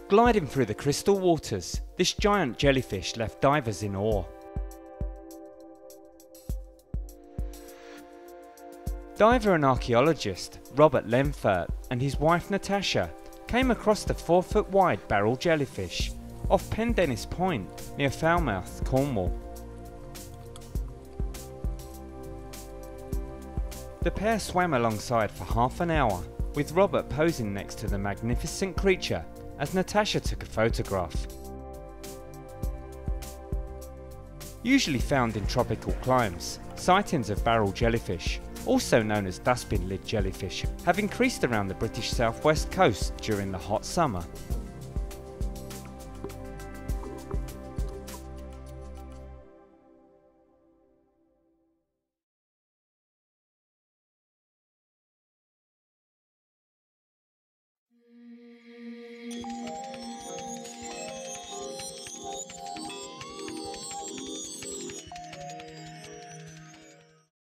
Gliding through the crystal waters, this giant jellyfish left divers in awe. Diver and archaeologist Robert Lenfert and his wife Natasha came across the 4-foot wide barrel jellyfish off Pendennis Point near Falmouth, Cornwall. The pair swam alongside for half an hour, with Robert posing next to the magnificent creature as Natasha took a photograph. Usually found in tropical climes, sightings of barrel jellyfish, also known as dustbin-lid jellyfish, have increased around the British southwest coast during the hot summer.